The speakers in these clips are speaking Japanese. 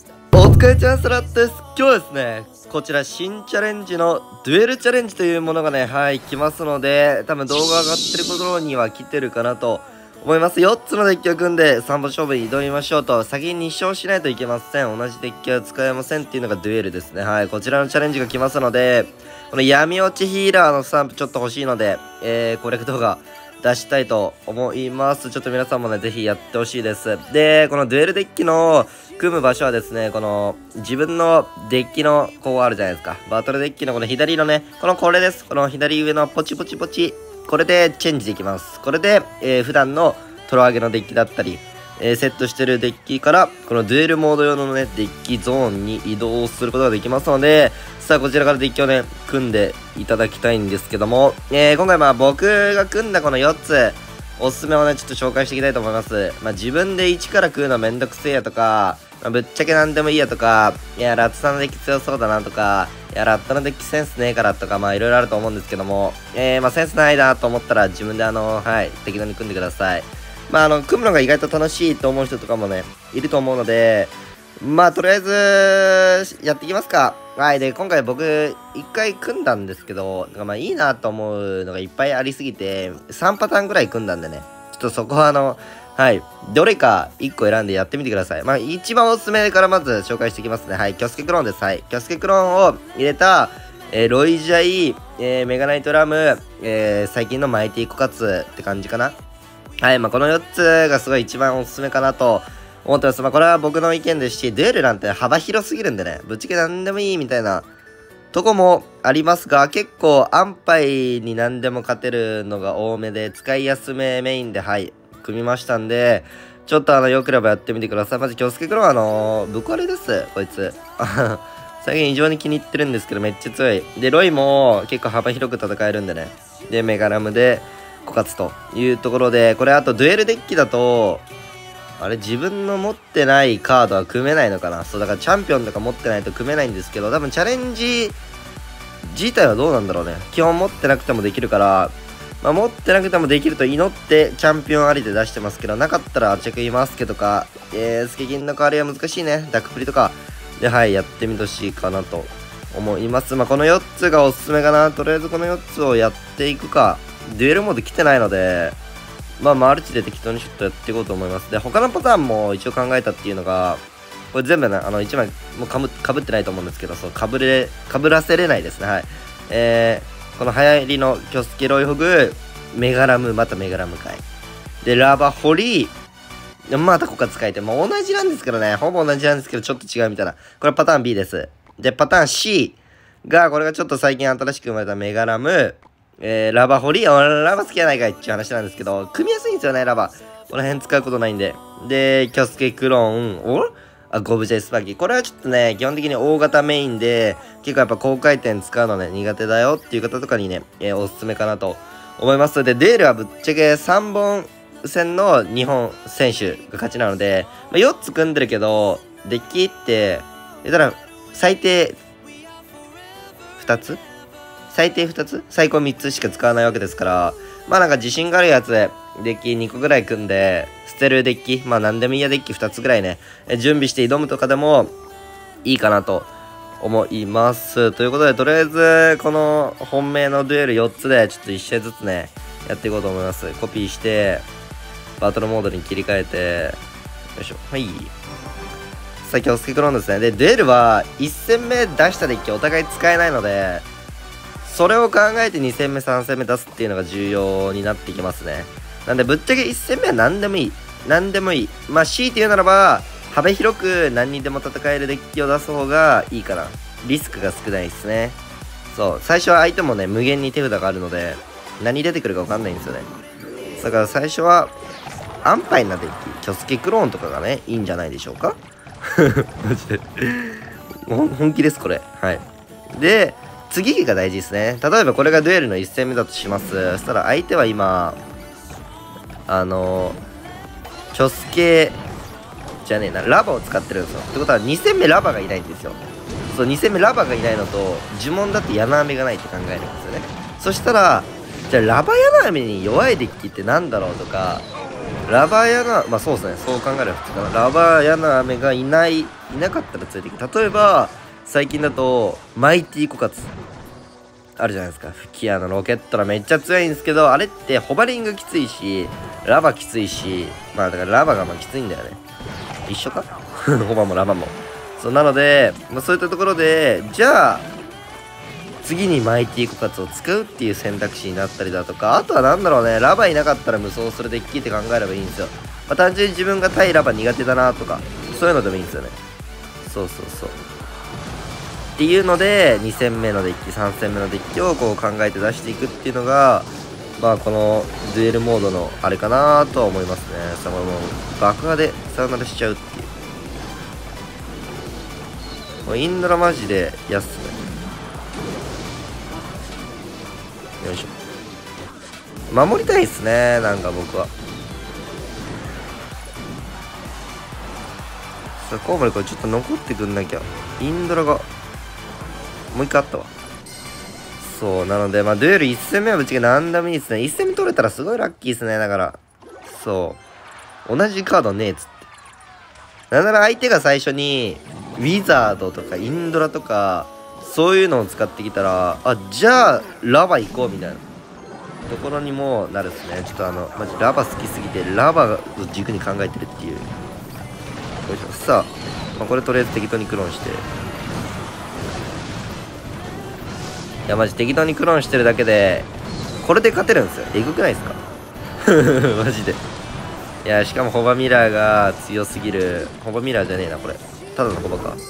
お疲れチャンスラッです。今日はですね、こちら新チャレンジのデュエルチャレンジというものがね、来ますので、多分動画上がってる頃には来てるかなと思います。4つのデッキを組んで3本勝負に挑みましょうと、先に2勝しないといけません。同じデッキは使えませんっていうのがデュエルですね。こちらのチャレンジが来ますので、この闇落ちヒーラーのスタンプちょっと欲しいので、攻略動画出したいと思います。ちょっと皆さんもね、ぜひやってほしいです。で、このデュエルデッキの組む場所はですね、この自分のデッキのこうあるじゃないですか。バトルデッキのこの左のね、これです。この左上のポチポチポチ。これでチェンジできます。これで、普段のトロ上げのデッキだったり、セットしてるデッキから、このデュエルモード用のね、デッキゾーンに移動することができますので、さあ、こちらからデッキをね、組んでいただきたいんですけども、今回僕が組んだこの4つ、おすすめをね、ちょっと紹介していきたいと思います。自分で1から食うのめんどくせえやとか、ぶっちゃけなんでもいいやとか、いや、ラッツさんのデッキ強そうだなとか、いや、ラットのデッキセンスねえからとか、いろいろあると思うんですけども、センスないなと思ったら自分で適当に組んでください。組むのが意外と楽しいと思う人とかもね、いると思うので、とりあえず、やっていきますか。で、今回僕、1回組んだんですけど、いいなと思うのがいっぱいありすぎて、3パターンぐらい組んだんでね、ちょっとそこはどれか1個選んでやってみてください。一番おすすめからまず紹介していきますね。キョスケクローンです。キョスケクローンを入れた、ロイジャイ、メガナイトラム、最近のマイティコカツって感じかな。この4つがすごい一番おすすめかなと思ってます。これは僕の意見ですし、デュエルなんて幅広すぎるんでね、ぶっちゃけ何でもいいみたいなとこもありますが、結構安牌に何でも勝てるのが多めで、使いやすめメインで組みましたんで、ちょっとよければやってみてください。まず、京介クローンぶっ壊れです、こいつ。最近異常に気に入ってるんですけど、めっちゃ強い。で、ロイも結構幅広く戦えるんでね。で、メガラムで、枯渇というところで、これあとデュエルデッキだと、自分の持ってないカードは組めないのかな。そう、だからチャンピオンとか持ってないと組めないんですけど、多分チャレンジ自体はどうなんだろうね。基本持ってなくてもできるから、持ってなくてもできると祈ってチャンピオンありで出してますけど、なかったらチェックいますけとか、スケキンの代わりは難しいね。ダックプリとかで、やってみてほしいかなと思います。この4つがおすすめかな。とりあえずこの4つをやっていくか。デュエルモード来てないので、マルチで適当にちょっとやっていこうと思います。で、他のパターンも一応考えたっていうのが、これ全部ね、1枚もうかぶってないと思うんですけど、そう、かぶらせれないですね。この流行りのキョスケロイホグ、メガラム、またメガラムかい。で、ラバホリー、またここから使えて、同じなんですけどね、ほぼ同じなんですけど、ちょっと違うみたいな。これパターン B です。で、パターン C が、これがちょっと最近新しく生まれたメガラム、ラバホリー、ラバ好きやないかいっていう話なんですけど、組みやすいんですよね、ラバ。この辺使うことないんで。で、キョスケクローン、ゴブジェイスパーキー。これはちょっとね、基本的に大型メインで、結構やっぱ高回転使うのね、苦手だよっていう方とかにね、おすすめかなと思います。で、デールはぶっちゃけ3本戦の日本選手が勝ちなので、4つ組んでるけど、デッキって、たら、最低2つ最低2つ最高3つしか使わないわけですから、自信があるやつで、デッキ2個ぐらい組んで、捨てるデッキ、何でもいいやデッキ2つぐらいね、準備して挑むとかでもいいかなと思います。ということで、とりあえず、この本命のデュエル4つで、ちょっと1試合ずつね、やっていこうと思います。コピーして、バトルモードに切り替えて、よいしょ。さあ、今日スケクローンですね。で、デュエルは、1戦目出したデッキお互い使えないので、それを考えて2戦目、3戦目出すっていうのが重要になってきますね。なんで、ぶっちゃけ1戦目は何でもいい。何でもいい。強いて言うならば、幅広く何にでも戦えるデッキを出す方がいいかな。リスクが少ないですね。そう。最初は相手もね、無限に手札があるので、何出てくるか分かんないんですよね。だから最初は、安牌なデッキ、キョスケクローンとかがね、いいんじゃないでしょうか。マジで。本気です、これ。で、次が大事ですね。例えばこれがデュエルの1戦目だとします。そしたら相手は今、キョスケじゃねえな、ラバを使ってるんですよ。ってことは2戦目ラバがいないんですよ。そう、2戦目ラバがいないのと、呪文だって柳雨がないって考えるんですよね。そしたら、じゃあラバ柳雨に弱いデッキってなんだろうとか、 ラバヤナ、まあそうですね、そう考えれば普通かな。ラバヤナメがいなかったら連れていく。例えば最近だとマイティコカツあるじゃないですか。吹き矢のロケットがめっちゃ強いんですけど、あれってホバリングきついしラバきついし、まあだからラバがまあきついんだよね。一緒かホバもラバも。そうなので、まあ、そういったところでじゃあ次にマイティコカツを使うっていう選択肢になったりだとか、あとはなんだろうね、ラバいなかったら無双するデッキって考えればいいんですよ。まあ、単純に自分が対ラバ苦手だなとか、そういうのでもいいんですよね。そうそうそう。っていうので、2戦目のデッキ、3戦目のデッキをこう考えて出していくっていうのが、まあこのデュエルモードのあれかなとは思いますね。さあ、もう爆破でサヨナラしちゃうっていう。もうインドラマジで安っすね。よいしょ。守りたいっすね、なんか僕は。さあ、コウモリこれちょっと残ってくんなきゃ。インドラが、もう一回あったわ。そう、なので、まあ、デュエル1戦目はぶっちゃけ何でもいいですね。1戦目取れたらすごいラッキーですね、だから。そう。同じカードねえっつって。なんなら相手が最初に、ウィザードとかインドラとか、そういうのを使ってきたら、あ、じゃあ、ラバ行こうみたいなところにもなるですね。ちょっとマジラバ好きすぎて、ラバを軸に考えてるっていう。よいしょ。さあ、まあ、これとりあえず適当にクローンして。いや、マジ適当にクローンしてるだけで、これで勝てるんですよ。えぐくないですかマジで。いや、しかもホバミラーが強すぎる。ホバミラーじゃねえな、これ。ただのホバか。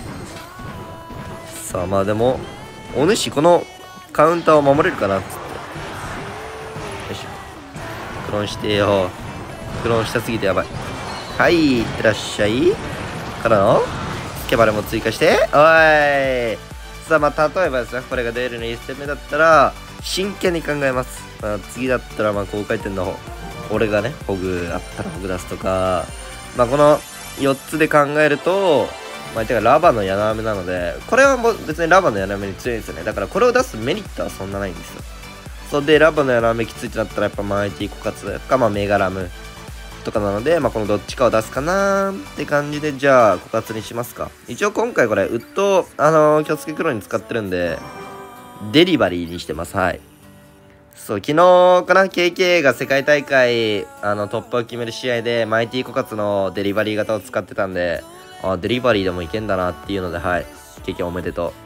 さあ、まあでも、お主このカウンターを守れるかなっつって。よいしょ。クローンしてよ。クローンしたすぎてやばい。はい、いってらっしゃい。からの、スケバレも追加して。おい。さあ、まあ例えばですね、これがデュエルの1戦目だったら、真剣に考えます。まあ、次だったら、まあ高回転の俺がね、ホグあったらホグ出すとか、まあこの4つで考えると、まあ、てかラバの矢の雨なので、これはもう別にラバの矢の雨に強いんですよね。だからこれを出すメリットはそんなないんですよ。そうで、ラバの矢の雨きついってなったらやっぱマイティコカツか、まあメガラムとかなので、まあこのどっちかを出すかなーって感じで、じゃあコカツにしますか。一応今回これ、ウッド、気をつけ黒に使ってるんで、デリバリーにしてます。はい。そう、昨日かな、KK が世界大会、突破を決める試合で、マイティコカツのデリバリー型を使ってたんで、あ、デリバリーでもいけんだなっていうので、はい。KK おめでと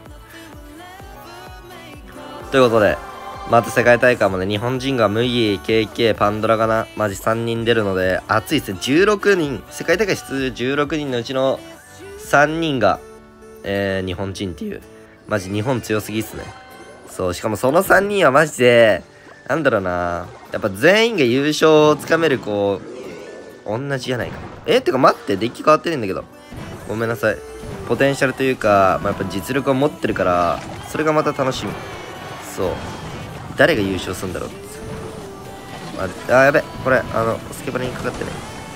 う。ということで、また世界大会もね、日本人が麦、KK、パンドラがな、マジ3人出るので、熱いですね。16人、世界大会出場16人のうちの3人が、日本人っていう、マジ日本強すぎっすね。そう、しかもその3人はマジで、なんだろうな、やっぱ全員が優勝をつかめる子、同じじゃないか。てか待って、デッキ変わってるんだけど。ごめんなさい。ポテンシャルというか、まあ、やっぱ実力を持ってるから、それがまた楽しみ。そう。誰が優勝するんだろうって。やべ。これ、スケバレにかかってね。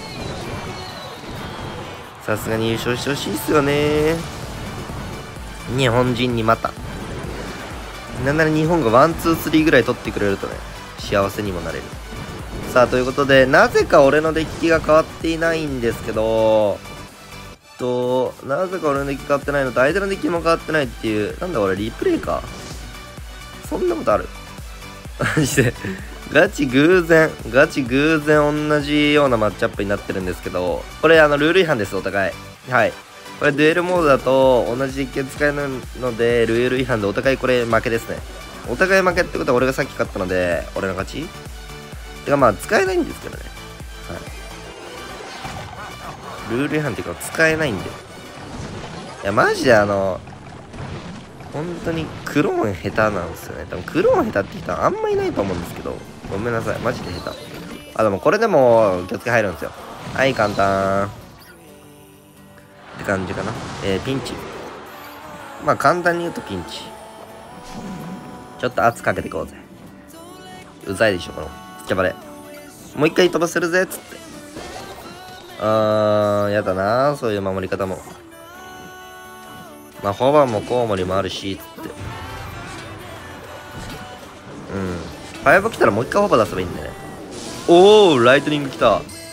さすがに優勝してほしいっすよね。日本人にまた。なんなら日本が1、2、3ぐらい取ってくれるとね、幸せにもなれる。さあ、ということで、なぜか俺のデッキが変わっていないんですけど、なぜか俺のデッキ変わってないのと、相手のデッキも変わってないっていう、なんだ俺、リプレイか。そんなことあるマジで、ガチ偶然同じようなマッチアップになってるんですけど、これルール違反です、お互い。はい。これデュエルモードだと同じデッキ使えるので、ルール違反でお互いこれ負けですね。お互い負けってことは俺がさっき勝ったので、俺の勝ちてかまあ使えないんですけどね。はい。ルール違反っていうか使えないんで。いや、マジで本当にクローン下手なんですよね。多分クローン下手って人はあんまいないと思うんですけど、ごめんなさい。マジで下手。あ、でもこれでも気をつけ入るんですよ。はい、簡単。って感じかな。ピンチ。まあ簡単に言うとピンチ。ちょっと圧かけていこうぜ。うざいでしょ、このスケバレ。もう一回飛ばせるぜ、つって。やだな、そういう守り方も。まあ、ホバもコウモリもあるし、つって。ファイアボ来たらもう一回ホバ出せばいいんだよね。おー、ライトニング来た。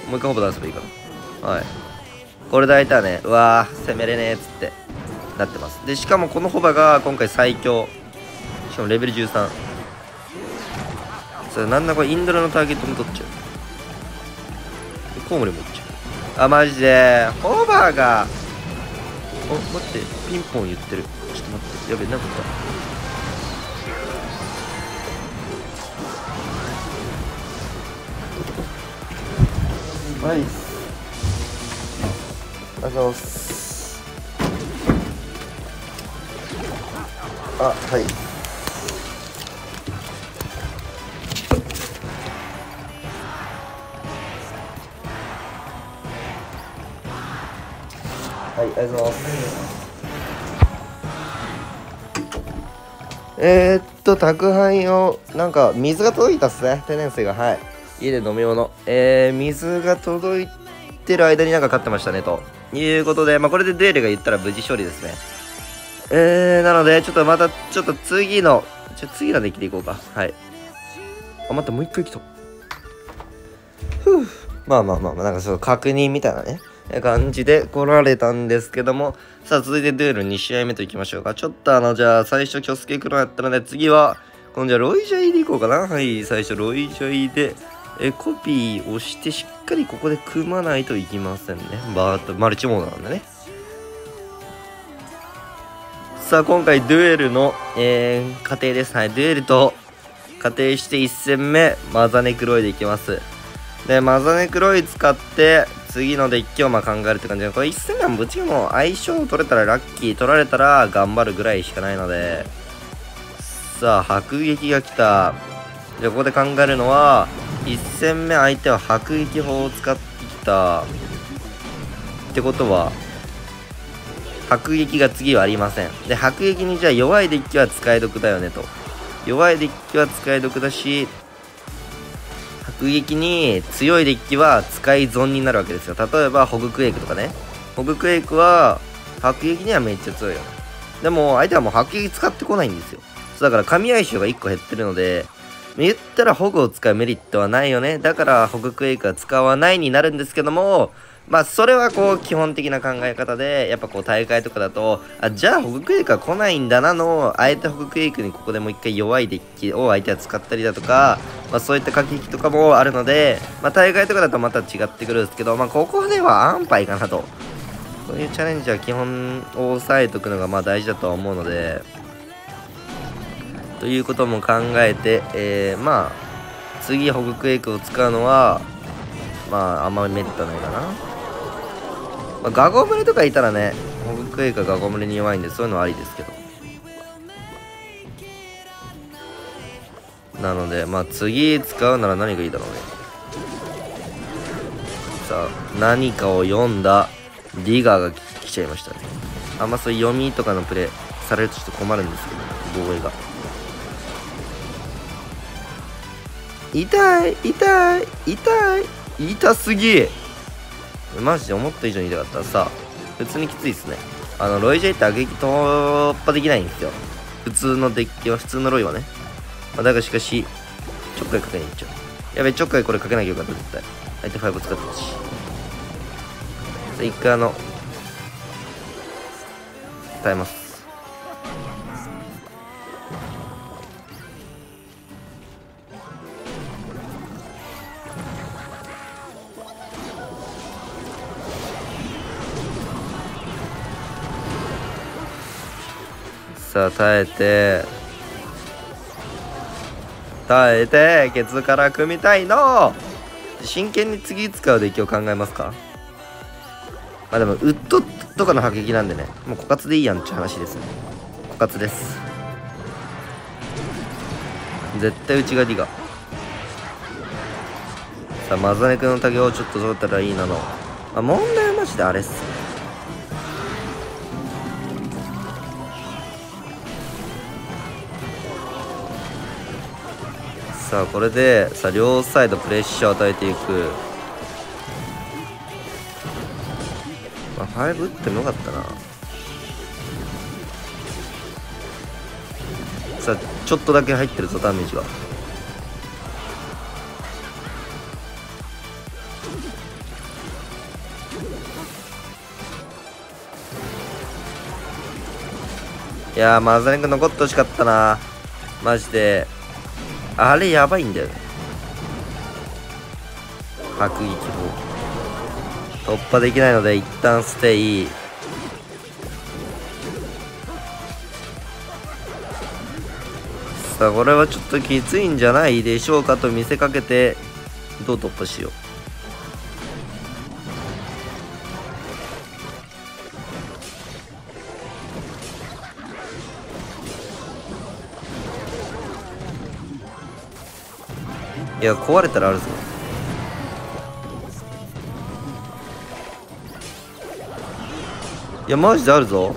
もう一回ホバ出せばいいかな。はい。これで相手はね、うわー、攻めれねえっつってなってます。で、しかもこのホバが今回最強。しかもレベル13。それなんだこれ、インドラのターゲットも取っちゃう。コウモリもいっちゃう。あ、マジで。ホバーが。お、待って、ピンポン言ってる。ちょっと待って。やべえ、なんか来た。はい。ありがとうございます。あ、はい。はい、ありがとうございます。宅配を、なんか、水が届いたっすね。天然水が、はい。家で飲み物。水が届いてる間になんか勝ってましたね、ということで、まあ、これでデュエルが言ったら無事勝利ですね。なので、ちょっとまた、ちょっと次のデッキでいこうか。はい。あ、待って、もう一回来た。まあ、なんかちょっと確認みたいなね。感じで来られたんですけども、さあ続いてデュエル2試合目といきましょうか。ちょっとじゃあ最初キョスケクロやったので、次は今度じゃあロイジャイでいこうかな。はい、最初ロイジャイでコピーをしてしっかりここで組まないといきませんね。バーッとマルチモードなんでね。さあ今回デュエルの、過程です。はい、デュエルと仮定して1戦目マザネクロイでいきます。でマザネクロイ使って次のデッキを考えるって感じで、これ1戦目はぶっちゃけもう相性取れたらラッキー、取られたら頑張るぐらいしかないので、さあ迫撃が来た。でここで考えるのは、1戦目相手は迫撃砲を使ってきたってことは迫撃が次はありません。で迫撃にじゃあ弱いデッキは使い得だよねと。弱いデッキは使い得だし、迫撃に強いデッキは使い損になるわけですよ。例えばホグクエイクとかね。ホグクエイクは迫撃にはめっちゃ強いよね。でも相手はもう迫撃使ってこないんですよ。だから神相性が1個減ってるので、言ったらホグを使うメリットはないよね。だからホグクエイクは使わないになるんですけども、まあそれはこう基本的な考え方で、やっぱこう大会とかだと、じゃあホグクエイクは来ないんだなの、あえてホグクエイクにここでもう一回弱いデッキを相手は使ったりだとか、まあそういった駆け引きとかもあるので、まあ大会とかだとまた違ってくるんですけど、まあここでは安牌かなと。そういうチャレンジは基本を抑えとくのがまあ大事だとは思うので、ということも考えて、まあ次ホグクエイクを使うのはまああんまりメリットないかな。まあ、ガゴムレとかいたらね、ホグクエイクはガゴムレに弱いんでそういうのはありですけど、なのでまあ次使うなら何がいいだろうね。さあ何かを読んだリガーが来ちゃいましたね。あんまそういう読みとかのプレイされるとちょっと困るんですけど、防衛が痛い痛い痛い痛すぎ。マジで思った以上に痛かったらさ、普通にきついですね。ロイジェイって撃突破できないんですよ。普通のデッキは、普通のロイはね。まあ、だがしかし、ちょっかいかけに行っちゃう。やべ、ちょっかいこれかけなきゃよかった、絶対。相手5使ってたし。一回耐えます。さあ耐えてケツから組みたいの。真剣に次使うデッキを考えますか。まあでもウッドとかの迫撃なんでね、もう枯渇でいいやんって話ですね。枯渇です。絶対内がディガ。さあマザネクのタゲをちょっと取ったらいいなの。問題はマジであれっすね。さあこれでさあ両サイドプレッシャーを与えていく。まあ5打ってもよかったな。さあちょっとだけ入ってるぞダメージが。 いやー、マザネク残ってほしかったな。マジで。あれやばいんだよね。迫撃砲。突破できないので、一旦ステイ。さあ、これはちょっときついんじゃないでしょうかと見せかけて、どう突破しよう。いや、壊れたらあるぞ。いや、マジであるぞ。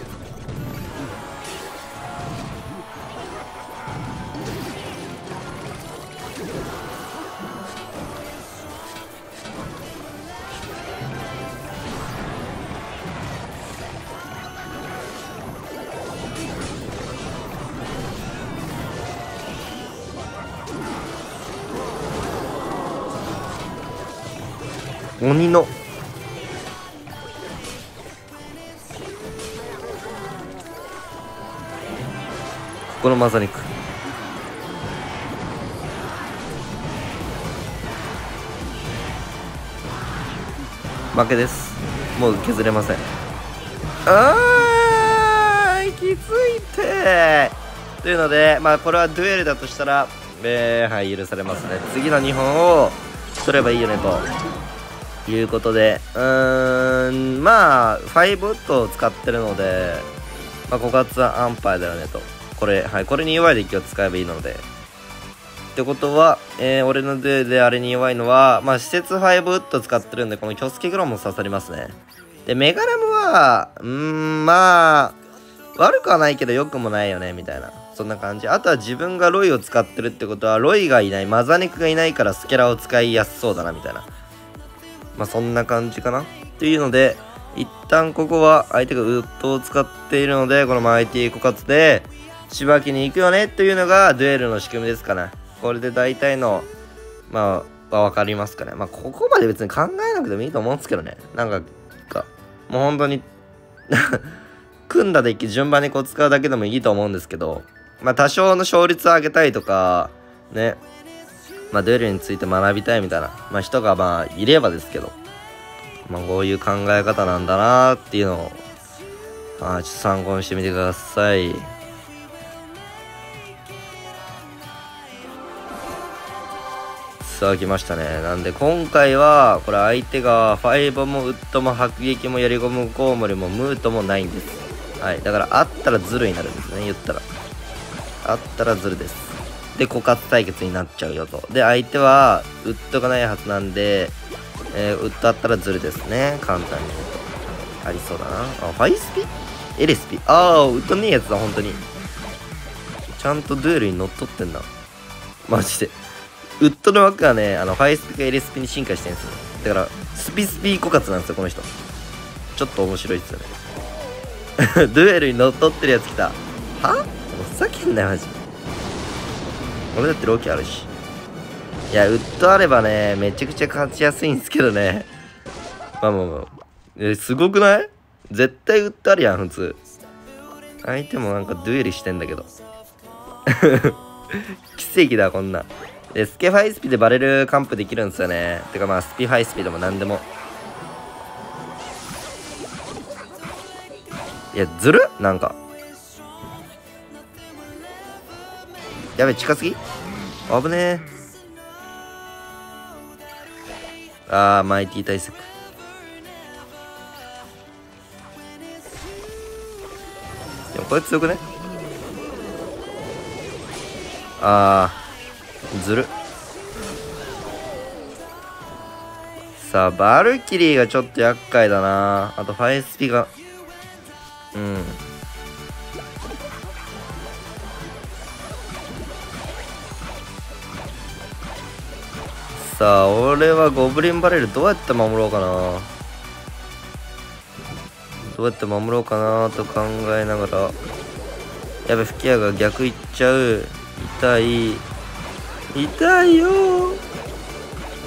鬼の。ここのマザニク。負けです。もう削れません。きついってというので、まあこれはデュエルだとしたら、はい、許されますね。次の2本を取ればいいよねということで、まあ5ウッドを使ってるので、まあ枯渇は安牌だよねと。これ、はい、これに弱いデッキを使えばいいので。ってことは、俺のデーであれに弱いのは、まあ、施設5ウッド使ってるんで、このキョスケグロンも刺さりますね。で、メガラムは、まあ、悪くはないけど良くもないよね、みたいな。そんな感じ。あとは自分がロイを使ってるってことは、ロイがいない、マザネクがいないからスケラを使いやすそうだな、みたいな。まあ、そんな感じかな。っていうので、一旦ここは相手がウッドを使っているので、このマイティ枯渇で、しばきに行くよねっていうのがデュエルの仕組みですかね。これで大体の、まあ、わかりますかね。まあ、ここまで別に考えなくてもいいと思うんですけどね。なんか、もう本当に組んだデッキ順番にこう使うだけでもいいと思うんですけど、まあ、多少の勝率を上げたいとか、ね、まあ、デュエルについて学びたいみたいな、まあ、人がまあ、いればですけど、まあ、こういう考え方なんだなーっていうのを、ちょっと参考にしてみてください。さあ来ましたね。なんで今回はこれ相手がファイボもウッドも迫撃もやりゴムコウモリもムートもないんです。はい、だからあったらズルになるんですね。言ったらあったらズルです。で枯渇対決になっちゃうよと。で相手はウッドがないはずなんで、ウッドあったらズルですね。簡単に言うとありそうだな。ファイスピエレスピウッドねえやつだ。本当にちゃんとデュエルに乗っ取ってんなマジで。ウッドの枠はね、ファイスピかエレスピに進化してるんですよ。だから、スピ枯渇なんですよ、この人。ちょっと面白いっすよね。デュエルに乗っ取ってるやつ来た。はふざけんなよ、マジ。俺だってロキあるし。いや、ウッドあればね、めちゃくちゃ勝ちやすいんですけどね。まあまあまあ。すごくない？絶対ウッドあるやん、普通。相手もなんかデュエルしてんだけど。奇跡だ、こんな。でスケファイスピでバレルカンプできるんですよね。てかまあスピファイスピでも何でも。いやずるなんかやべ近すぎ危ねえ。マイティ対策。でもこれ強くね。ずる。さあバルキリーがちょっと厄介だな。あとファイスピがさあ俺はゴブリンバレルどうやって守ろうかな。どうやって守ろうかなと考えながら。やべ吹き矢が逆いっちゃう。痛い痛いよー。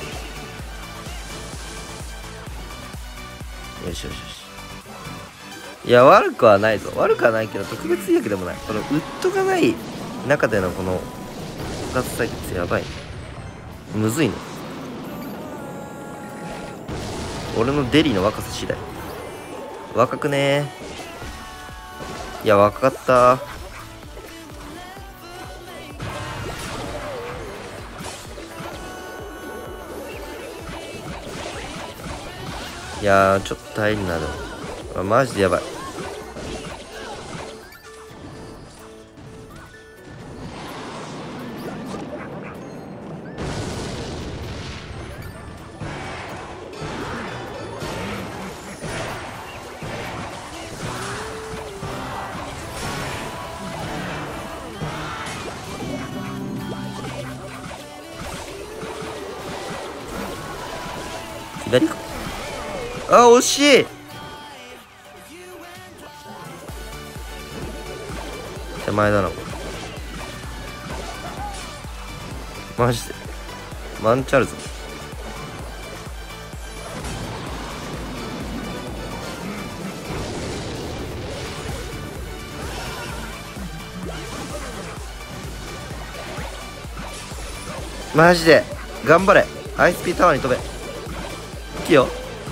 よしよしよし。 いや、悪くはないぞ。悪くはないけど、特別いいわけでもない。このウッドがない中でのこの、復活対決やばい。むずいね。俺のデリの若さ次第。若くねー。いや、若かったー。いやー、ちょっと大変なの。マジでやばい。左か。あ、惜しい。手前だな。マジでワンチャルズ。マジで頑張れ。アイスピータワーに飛べ。いいよ。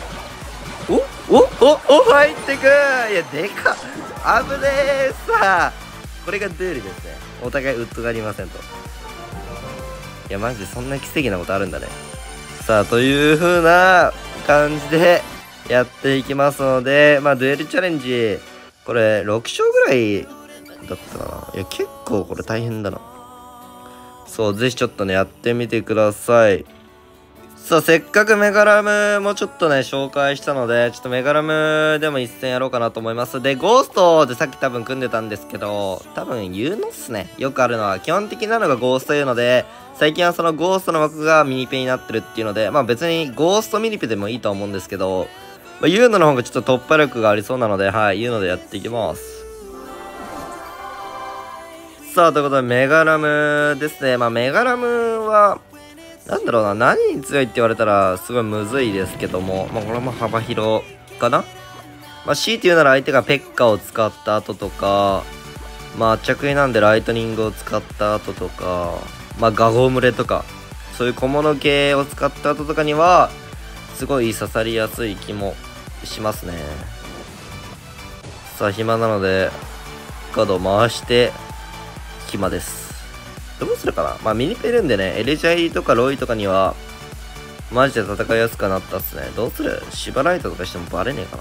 お入ってく。いやでかっ。危ねえ。さあこれがドゥールですね。お互いウッドがありませんと。いやマジでそんな奇跡なことあるんだね。さあという風な感じでやっていきますので、まあデュエルチャレンジこれ6勝ぐらいだったかな。いや結構これ大変だな。そう、ぜひちょっとねやってみてください。さあせっかくメガラムもちょっとね紹介したので、ちょっとメガラムでも一戦やろうかなと思います。でゴーストでさっき多分組んでたんですけど、多分言うのっすね。よくあるのは基本的なのがゴーストいうので、最近はそのゴーストの枠がミニペになってるっていうので、まあ別にゴーストミニペでもいいと思うんですけど、まあ、ユーノの方がちょっと突破力がありそうなので、はい、ユーノでやっていきます。さあということでメガラムですね。まあメガラムはなんだろうな、何に強いって言われたらすごいむずいですけども、まあこれも幅広かな。まあ強いて言うなら相手がペッカを使った後とか、まあ着衣なんでライトニングを使った後とか、まあガゴムレとか、そういう小物系を使った後とかには、すごい刺さりやすい気もしますね。さあ暇なので、カードを回して、暇です。どうするかな。まあミニペルんでね、エレジャイとかロイとかには、マジで戦いやすくなったっすね。どうする？縛られたとかしてもバレねえかな。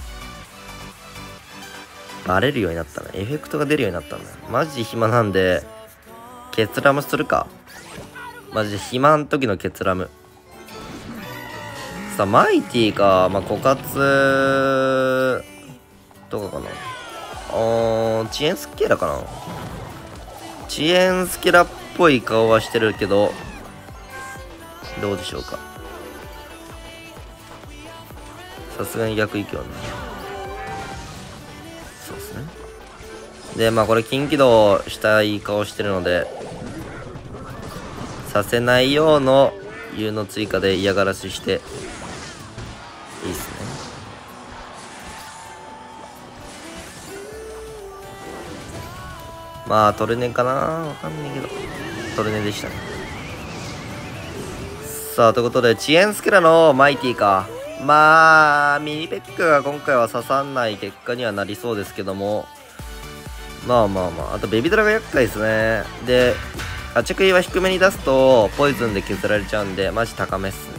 バレるようになったね。エフェクトが出るようになったんだよ。マジで暇なんで、ケツラムするか。マジで暇ん時のケツラム。さあ、マイティか。まあ、枯渇とかかな。遅延スケラかな。遅延スケラっぽい顔はしてるけど、どうでしょうか。さすがに逆行くよね。そうですね。で、まあこれ近畿道したい顔してるので、させないようの U の追加で嫌がらせして、いいっすね。まあトルネかな、わかんないけどトルネでしたね。さあということで遅延スケラのマイティか。まあミニペックが今回は刺さんない結果にはなりそうですけども、まあまあまあ、あとベビドラが厄介ですね。で着衣は低めに出すとポイズンで削られちゃうんでマジ高めっすね。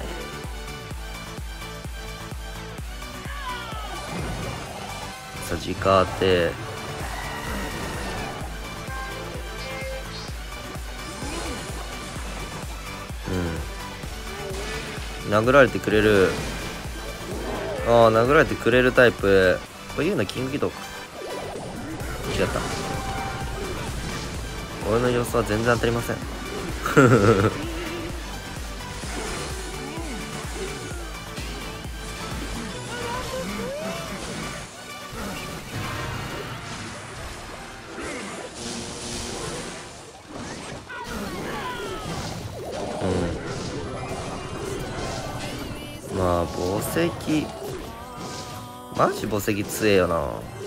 さあ時間当て、殴られてくれる。ああ、殴られてくれるタイプ。こういうのキング起動か。違った。俺の予想は全然当たりません。まあ、宝石。マジ宝石強えよな。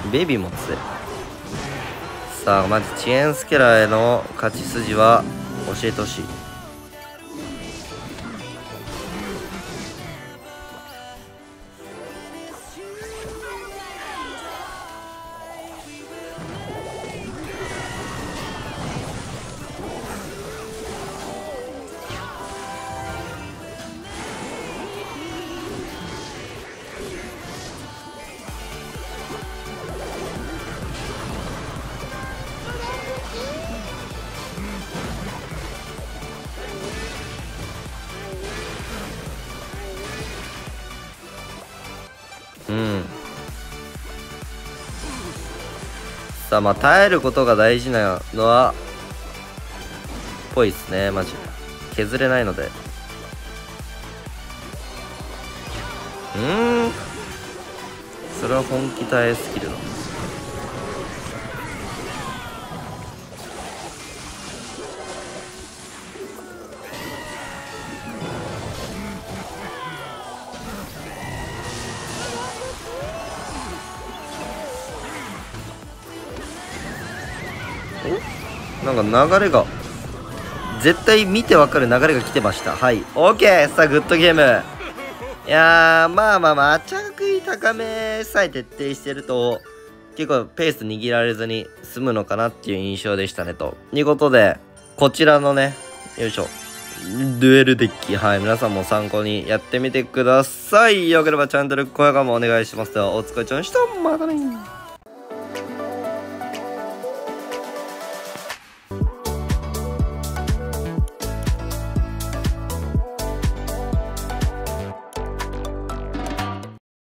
ベビーも強い。さあまずチェーンスケラーへの勝ち筋は教えてほしい。さあまあ耐えることが大事なのはぽいっすね。マジ削れないので。それは本気耐えスキルだ。なんか流れが絶対見てわかる流れが来てました。はい OK。 さあグッドゲーム。いやーまあ着衣高めさえ徹底してると結構ペース握られずに済むのかなっていう印象でしたね。ということでこちらのねよいしょデュエルデッキ、はい皆さんも参考にやってみてください。よければチャンネル高評価もお願いします。ではお疲れ様でした。またね。